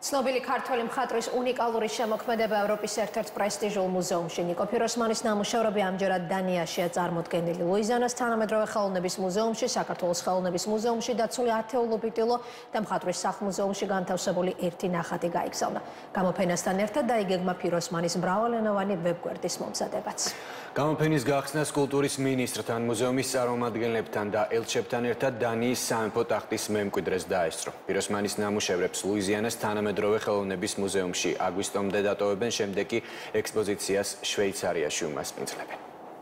ცნობილი ქართველი მხატვრის უნიკალური შემოქმედება ევროპის ერთ-ერთ პრესტიჟულ მუზეუმში ნიკო ფიროსმანის ნამუშევრები ამჯერად დანიაშია წარმოდგენილი ლუიზიანას თანამედროვე ხელოვნების მუზეუმში, საქართველოს ხელოვნების მუზეუმში დაცული ათეულობით ტილო და მხატვრის სახლ-მუზეუმში განთავსებული ერთი ნახატი გაიგზავნა. გამოფენასთან ერთად დაიგეგმა ფიროსმანის მრავალენოვანი ვებ-გვერდის მომზადებაც. გამოფენის გახსნას კულტურის მინისტრთან, მუზეუმის წარმომადგენლებთან და ელჩებთან ერთად დანიის სამეფო ტახტის მემკვიდრეს დაესწრო. ფიროსმანის ნამუშევრებს ლუიზიანას თანამედროვე ხელოვნების მუზეუმში აგვისტომდე დატოვებენ, შემდეგ კი ექსპოზიციას შვეიცარიაში უმასპინძლებენ.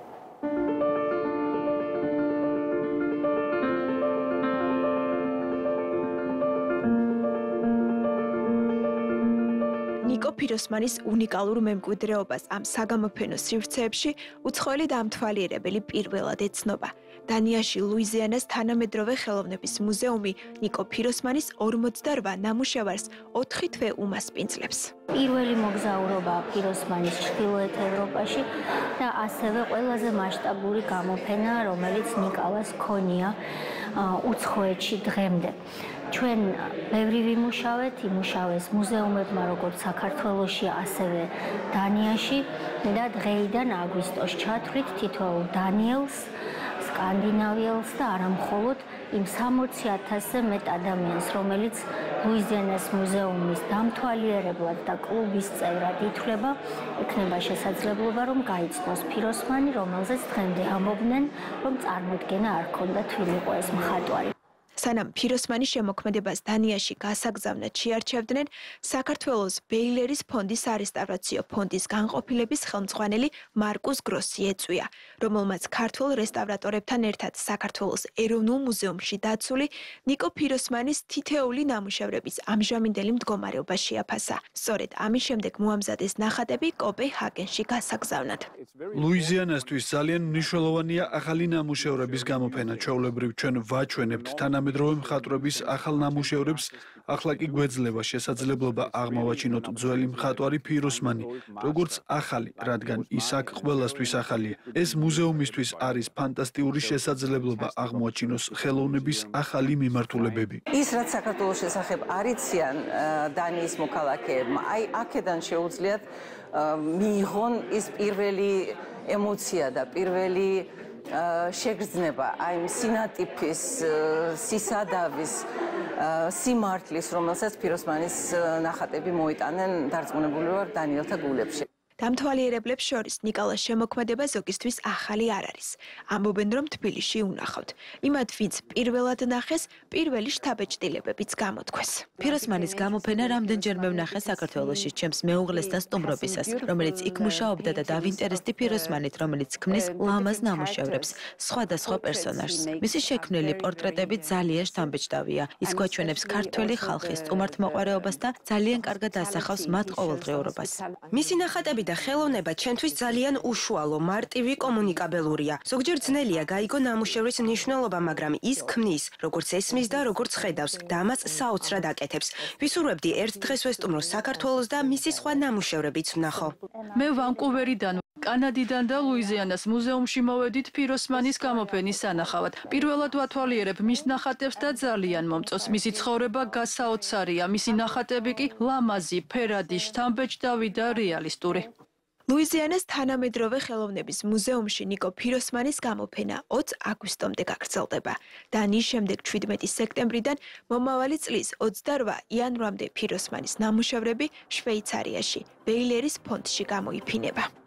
ნიკო ფიროსმანის უნიკალურ მემკვიდრეობას ამ საგამოფენო სივრცეებში უცხოელი დამთვალიერებელი პირველად ეცნობა. დანიაში ლუიზიანას თანამედროვე ხელოვნების მუზეუმი ნიკო ფიროსმანის 48 ნამუშევარს 4 თვე უმასპინძლებს. პირველი მოგზაურობა ფიროსმანის ჩრდილოეთ ევროპაში და ასევე ყველაზე მასშტაბური გამოფენა, რომელიც ნიკალას ჰქონია უცხოეთში დღემდე. ჩვენ ბევრი ვიმუშავეთ, იმუშავეს მუზეუმებმა როგორც საქართველოში, ასევე დანიაში და დღეიდან აგვისტოს ჩათვლით თითოეულ დანიელს, სკანდინავიელს და არა მხოლოდ იმ 60,000-ზე მეტ ადამიანს, რომელიც ლუიზიანას მუზეუმის დამთვალიერებლად და კლუბის წევრად ითვლება, ექნება შესაძლებლობა, რომ გაიცნოს ფიროსმანი, რომელზეც დღემდე ამბობდნენ, რომ წარმოდგენა არ ჰქონდა თვლილიყო ეს მხატვარი. სანამ ფიროსმანის შემოქმედებას დანიაში გასაგზავნად შეარჩევდნენ, საქართველოს ბეილერის ფონდის არესტავრაციო ფონდის განყოფილების ხელმძღვანელი მარკუს გროსი ეწვია, რომელმაც ქართველ რესტავრატორებთან ერთად საქართველოს ეროვნულ მუზეუმში დაცული ნიკო ფიროსმანის თითეული ნამუშევრების ამჟამინდელი მდგომარეობა შეაფასა. სწორედ ამის შემდეგ მოამზადეს ნახატები კოპენჰაგენში გასაგზავნად. ლუიზიანასთვის ძალიან მნიშვნელოვანია ახალი ნამუშევრების გამოფენა. ჩვეულებრივ ჩვენ ვაჩვენებთ თანამედროვე მხატვრების ახალ ნამუშევრებს, ახლა კი გვეძლება შესაძლებლობა აღმოვაჩინოთ ძველი მხატვარი ფიროსმანი, როგორც ახალი, რადგან ის აქ ყველასთვის ახალია. ეს მუზეუმისთვის არის ფანტასტიკური შესაძლებლობა აღმოაჩინოს ხელოვნების ახალი მიმართულებები. ის რაც საქართველოს შესახებ არიციან დანიის მოქალაქეებმა, აი აქედან შეუძლიათ მიიღონ ის პირველი ემოცია და პირველი შეგრძნება, აი სინატიფის, სისადავის, სიმართლის, რომელსაც ფიროსმანის ნახატები მოიტანენ, დარწმუნებული ვარ დანიელთა გულებში. დამთვალიერებლებს შორის ნიკალას შემოქმედება ზოგისთვის ახალი არ არის. ამბობენ, რომ თბილისში უნახავთ. იმათ, ვინც პირველად ნახეს, პირველი შთაბეჭდილებებიც გამოთქვეს. ფიროსმანის გამოფენა რამდენჯერმე ვნახე საქართველოში ჩემს მეუღლესთან სტუმრობისას, რომელიც იქ მუშაობდა და დავინტერესდი ფიროსმანით, რომელიც ქმნის ლამაზ ნამუშევრებს, სხვადასხვა პერსონაჟს. მისი შექმნილი პორტრეტები ძალიან შთამბეჭდავია. ის გვაჩვენებს ქართველი ხალხის სტუმართმოყვარეობას და ძალიან კარგად ასახავს მათ ყოველდღიურობას. მისი ნახატები და ხელოვნება ჩვენთვის ძალიან უშუალო, მარტივი, კომუნიკაბელურია. ზოგჯერ ძნელია გაიგო ნამუშევრის მნიშვნელობა, მაგრამ ის ქმნის, როგორც ესმის და როგორც ხედავს და ამას საოცრად აკეთებს. ვისურვებდი ერთ დღეს ვესტუმრო საქართველოს და მისი სხვა ნამუშევრებიც ვნახო. მე ვანკუვერიდან, კანადიდან და ლუიზიანას მუზეუმში მოვედით ფიროსმანის გამოფენის სანახავად. პირველად ვათვალიერებ მის ნახატებს და ძალიან მომწონს. მისი ცხოვრება გასაოცარია, მისი ნახატები კი ლამაზი, ფერადი, შთამბეჭდავი და რეალისტური. ლუიზიანას თანამედროვე ხელოვნების მუზეუმში ნიკო ფიროსმანის გამოფენა 20 აგვისტომდე გაგრძელდება. დანიის შემდეგ 17 სექტემბრიდან მომავალი წლის 28 იანვრამდე ფიროსმანის ნამუშევრები შვეიცარიაში, ბეილერის ფონდში გამოიფინება.